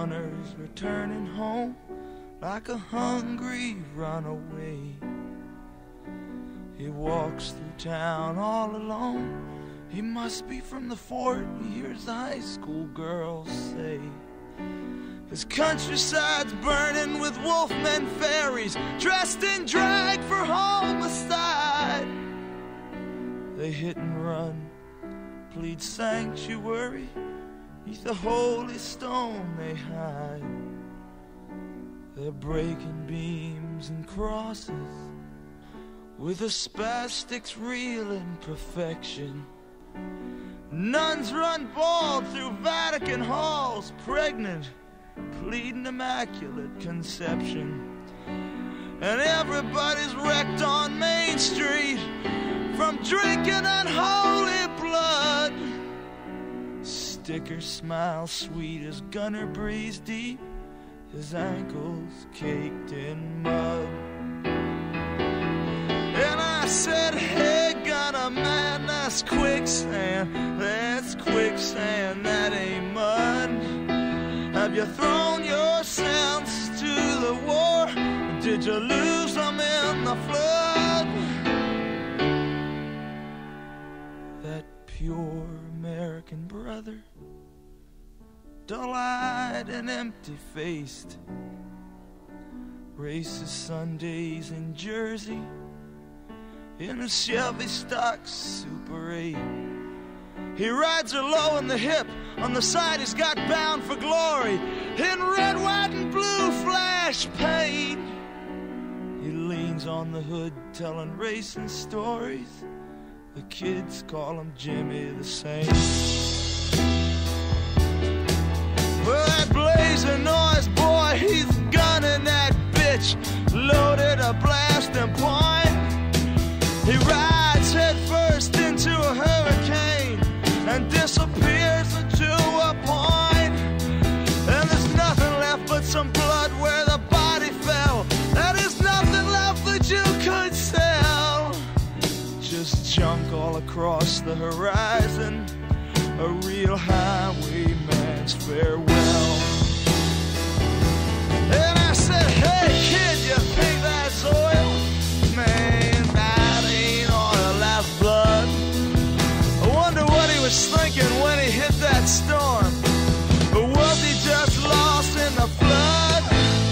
gunner's returning home like a hungry runaway. He walks through town all alone. He must be from the fort, he hears the high school girls say. His countryside's burning with wolfmen fairies, dressed in drag for homicide. They hit and run, plead sanctuary, neath the holy stone they hide. They're breaking beams and crosses, with the spastics real in perfection. Nuns run bald through Vatican halls, pregnant, pleading immaculate conception. And everybody's wrecked on Main Street from drinking unholy blood. Sticker smiles sweet as Gunner breathes deep, his ankles caked in mud. And I said, hey Gunner man, that's quicksand, that ain't mud. Have you thrown your sense to the war? Or did you lose them in the flood? That pure American brother, dull-eyed and empty-faced, races Sundays in Jersey in a Chevy stock Super 8. He rides her low in the hip, on the side he's got Bound for Glory in red, white, and blue flash paint. He leans on the hood telling racing stories. The kids call him Jimmy the Saint. Well, that blazing noise boy, he's gunning that bitch, loaded a blasting point. He rides head first into a hurricane and disappears into a point. And there's nothing left but some blood where the body fell. There is nothing left that you could sell. Just junk all across the horizon, a real highwayman's farewell. And I said, hey kid, you think that's oil? Man, that ain't oil, that's blood. I wonder what he was thinking when he hit that storm. Or was he just lost in the flood?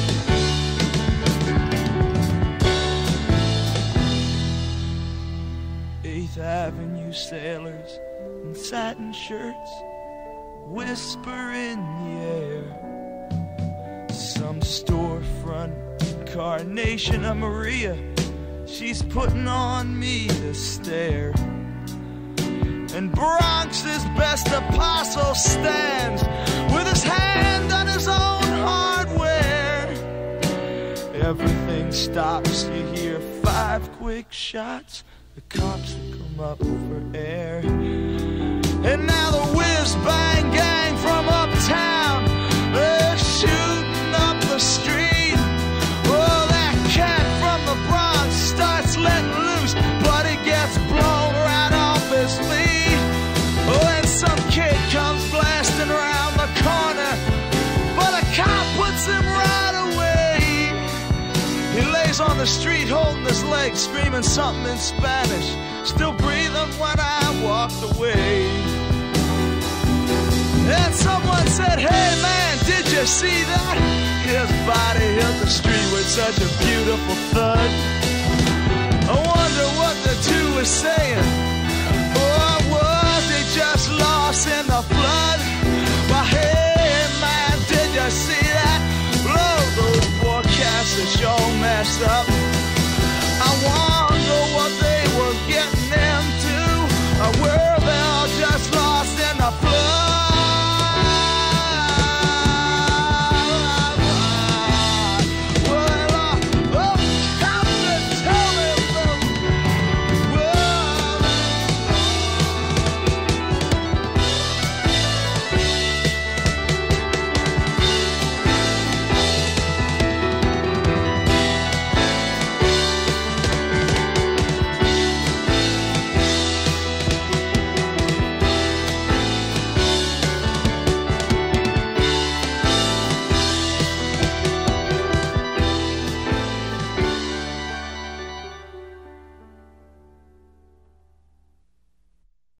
8th Avenue sailors in satin shirts whisper in the air. Some storefront incarnation of Maria, she's putting on me to stare. And Bronx's best apostle stands with his hand on his own hardware. Everything stops, you hear 5 quick shots, the cops come up for air. And now the whiz-bang gang from uptown, they're shooting up the street. Oh, that cat from the Bronx starts letting loose, but he gets blown right off his feet. Oh, and some kid comes blasting around the corner, but a cop puts him right away. He lays on the street holding his leg, screaming something in Spanish, still breathing when I walked away. And someone said, hey man, did you see that? His body hit the street with such a beautiful thud. I wonder what the two were saying.